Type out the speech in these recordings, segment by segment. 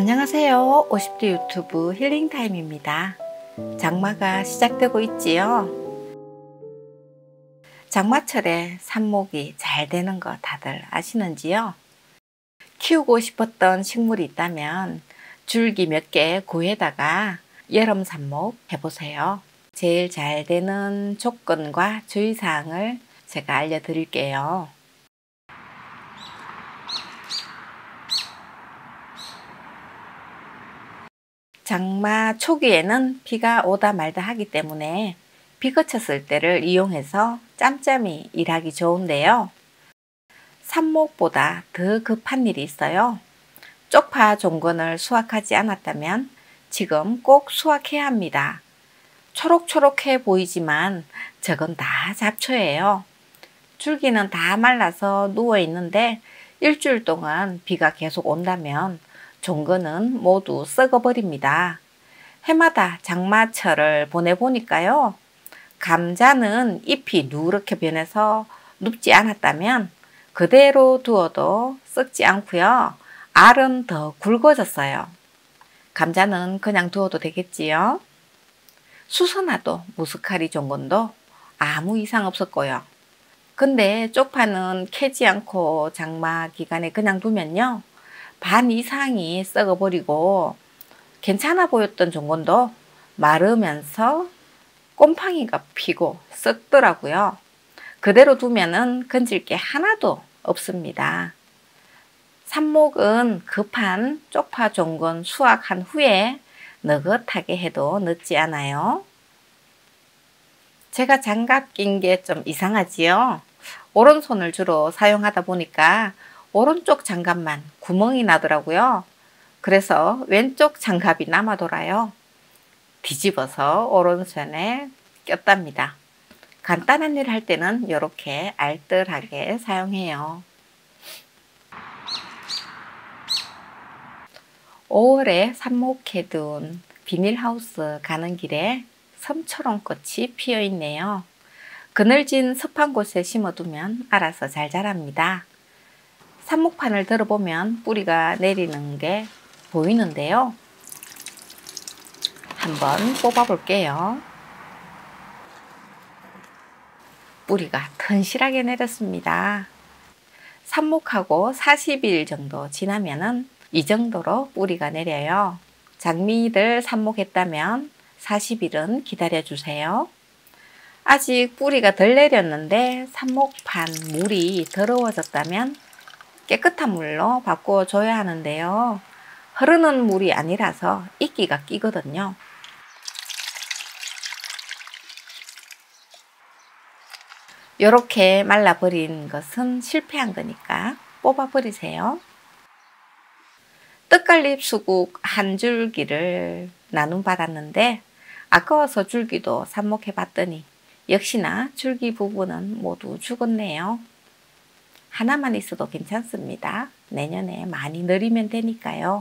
안녕하세요. 50대 유튜브 힐링타임입니다. 장마가 시작되고 있지요. 장마철에 삽목이 잘 되는 거 다들 아시는지요? 키우고 싶었던 식물이 있다면 줄기 몇 개 구해다가 여름 삽목 해보세요. 제일 잘 되는 조건과 주의사항을 제가 알려드릴게요. 장마 초기에는 비가 오다 말다 하기 때문에 비 그쳤을 때를 이용해서 짬짬이 일하기 좋은데요. 삽목보다 더 급한 일이 있어요. 쪽파 종근을 수확하지 않았다면 지금 꼭 수확해야 합니다. 초록초록해 보이지만 저건 다 잡초예요. 줄기는 다 말라서 누워 있는데 일주일 동안 비가 계속 온다면 종근은 모두 썩어버립니다. 해마다 장마철을 보내보니까요. 감자는 잎이 누렇게 변해서 눕지 않았다면 그대로 두어도 썩지 않고요. 알은 더 굵어졌어요. 감자는 그냥 두어도 되겠지요. 수선화도 무스카리 종근도 아무 이상 없었고요. 근데 쪽파는 캐지 않고 장마 기간에 그냥 두면요. 반 이상이 썩어버리고 괜찮아 보였던 종근도 마르면서 곰팡이가 피고 썩더라고요. 그대로 두면은 건질 게 하나도 없습니다. 삽목은 급한 쪽파 종근 수확한 후에 느긋하게 해도 늦지 않아요. 제가 장갑 낀 게 좀 이상하지요? 오른손을 주로 사용하다 보니까 오른쪽 장갑만 구멍이 나더라고요. 그래서 왼쪽 장갑이 남아 돌아요. 뒤집어서 오른손에 꼈답니다. 간단한 일 할 때는 이렇게 알뜰하게 사용해요. 5월에 삽목해둔 비닐하우스 가는 길에 섬초롱꽃이 피어 있네요. 그늘진 습한 곳에 심어두면 알아서 잘 자랍니다. 삽목판을 들어보면 뿌리가 내리는 게 보이는데요. 한번 뽑아 볼게요. 뿌리가 튼실하게 내렸습니다. 삽목하고 40일 정도 지나면은 이 정도로 뿌리가 내려요. 장미를 삽목했다면 40일은 기다려 주세요. 아직 뿌리가 덜 내렸는데 삽목판 물이 더러워졌다면 깨끗한 물로 바꿔 줘야 하는데요. 흐르는 물이 아니라서 이끼가 끼거든요. 이렇게 말라버린 것은 실패한 거니까 뽑아 버리세요. 떡갈립 수국 한 줄기를 나눔받았는데 아까워서 줄기도 삽목해 봤더니 역시나 줄기 부분은 모두 죽었네요. 하나만 있어도 괜찮습니다. 내년에 많이 늘리면 되니까요.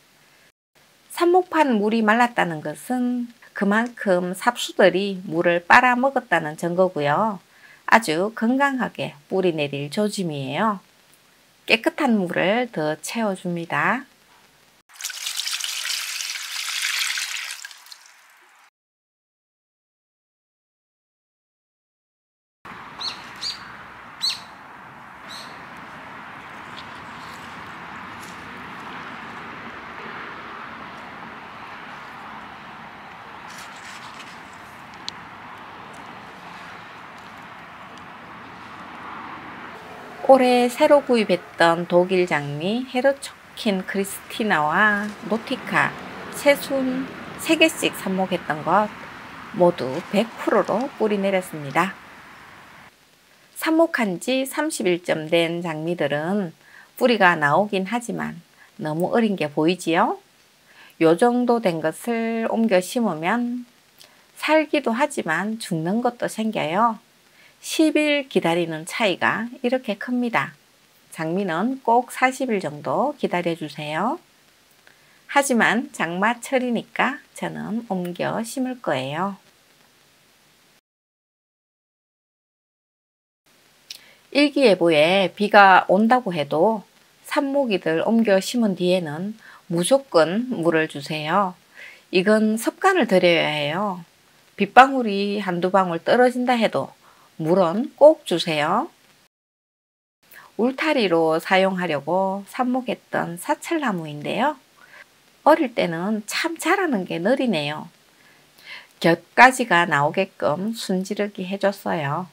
삽목판 물이 말랐다는 것은 그만큼 삽수들이 물을 빨아먹었다는 증거고요. 아주 건강하게 뿌리 내릴 조짐이에요. 깨끗한 물을 더 채워줍니다. 올해 새로 구입했던 독일 장미 헤르초킨 크리스티나와 노티카 새순 3개씩 삽목했던 것 모두 100%로 뿌리 내렸습니다. 삽목한 지 30일쯤 된 장미들은 뿌리가 나오긴 하지만 너무 어린 게 보이지요? 요 정도 된 것을 옮겨 심으면 살기도 하지만 죽는 것도 생겨요. 10일 기다리는 차이가 이렇게 큽니다. 장미는 꼭 40일 정도 기다려 주세요. 하지만 장마철이니까 저는 옮겨 심을 거예요. 일기예보에 비가 온다고 해도 삽목이들 옮겨 심은 뒤에는 무조건 물을 주세요. 이건 습관을 들여야 해요. 빗방울이 한두 방울 떨어진다 해도 물은 꼭 주세요. 울타리로 사용하려고 삽목했던 사철나무인데요. 어릴 때는 참 자라는 게 느리네요. 곁가지가 나오게끔 순지르기 해줬어요.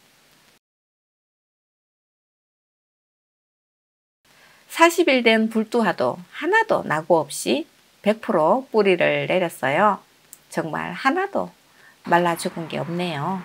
40일 된 불두화도 하나도 낙오 없이 100% 뿌리를 내렸어요. 정말 하나도 말라 죽은 게 없네요.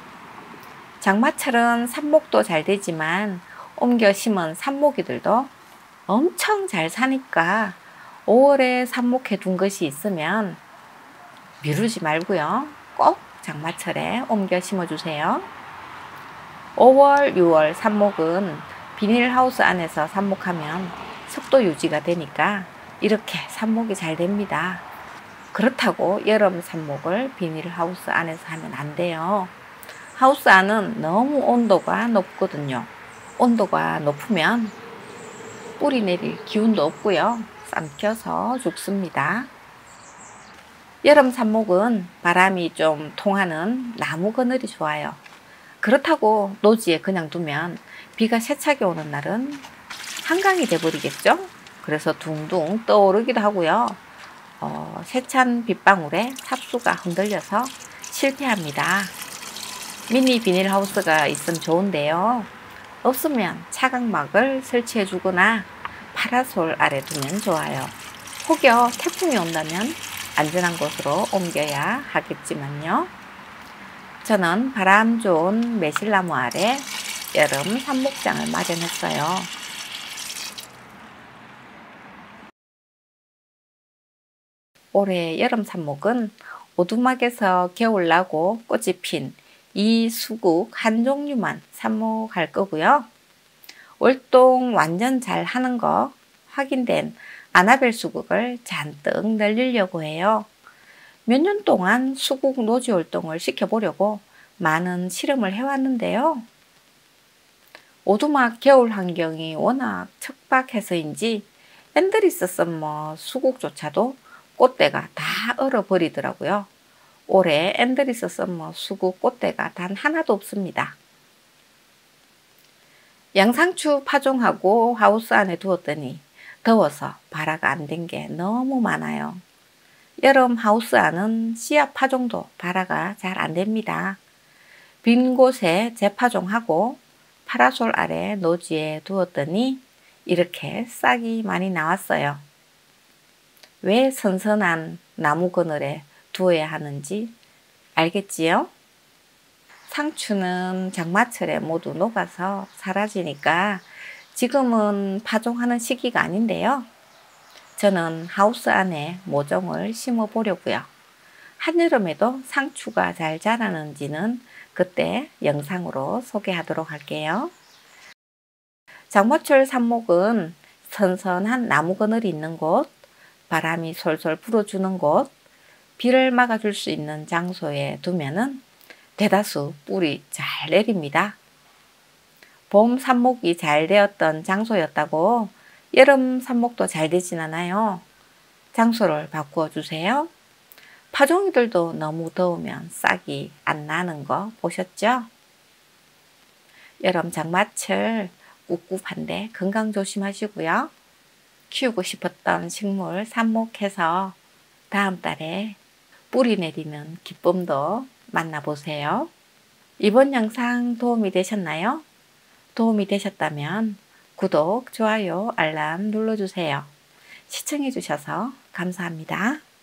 장마철은 삽목도 잘 되지만 옮겨 심은 삽목이들도 엄청 잘 사니까 5월에 삽목해 둔 것이 있으면 미루지 말고요. 꼭 장마철에 옮겨 심어주세요. 5월, 6월 삽목은 비닐하우스 안에서 삽목하면 습도 유지가 되니까 이렇게 삽목이 잘 됩니다. 그렇다고 여름 삽목을 비닐하우스 안에서 하면 안 돼요. 하우스 안은 너무 온도가 높거든요. 온도가 높으면 뿌리 내릴 기운도 없고요. 삼켜서 죽습니다. 여름 삽목은 바람이 좀 통하는 나무 그늘이 좋아요. 그렇다고 노지에 그냥 두면 비가 세차게 오는 날은 한강이 돼버리겠죠? 그래서 둥둥 떠오르기도 하고요. 세찬 빗방울에 삽수가 흔들려서 실패합니다. 미니 비닐하우스가 있으면 좋은데요. 없으면 차각막을 설치해 주거나 파라솔 아래 두면 좋아요. 혹여 태풍이 온다면 안전한 곳으로 옮겨야 하겠지만요. 저는 바람 좋은 매실나무 아래 여름 삽목장을 마련했어요. 올해 여름 삽목은 오두막에서 겨울 나고 꽃이 핀 이 수국 한 종류만 삽목할 거고요. 월동 완전 잘 하는 거 확인된 아나벨 수국을 잔뜩 늘리려고 해요. 몇 년 동안 수국 노지 활동을 시켜보려고 많은 실험을 해왔는데요. 오두막 겨울 환경이 워낙 척박해서인지 앤드리스 썸머 수국조차도 꽃대가 다 얼어버리더라고요. 올해 앤드리스 썸머 수국 꽃대가 단 하나도 없습니다. 양상추 파종하고 하우스 안에 두었더니 더워서 발화가 안 된 게 너무 많아요. 여름 하우스 안은 씨앗 파종도 발화가 잘 안 됩니다. 빈 곳에 재파종하고 파라솔 아래 노지에 두었더니 이렇게 싹이 많이 나왔어요. 왜 선선한 나무 그늘에 두어야 하는지 알겠지요? 상추는 장마철에 모두 녹아서 사라지니까 지금은 파종하는 시기가 아닌데요. 저는 하우스 안에 모종을 심어 보려고요. 한여름에도 상추가 잘 자라는지는 그때 영상으로 소개하도록 할게요. 장마철 삽목은 선선한 나무 그늘이 있는 곳, 바람이 솔솔 불어주는 곳, 비를 막아줄 수 있는 장소에 두면은 대다수 뿔이 잘 내립니다. 봄 삽목이 잘 되었던 장소였다고 여름 삽목도 잘 되진 않아요. 장소를 바꾸어 주세요. 파종이들도 너무 더우면 싹이 안 나는 거 보셨죠? 여름 장마철 꿉꿉한데 건강 조심하시고요. 키우고 싶었던 식물 삽목해서 다음 달에 뿌리 내리는 기쁨도 만나보세요. 이번 영상 도움이 되셨나요? 도움이 되셨다면 구독, 좋아요, 알람 눌러주세요. 시청해주셔서 감사합니다.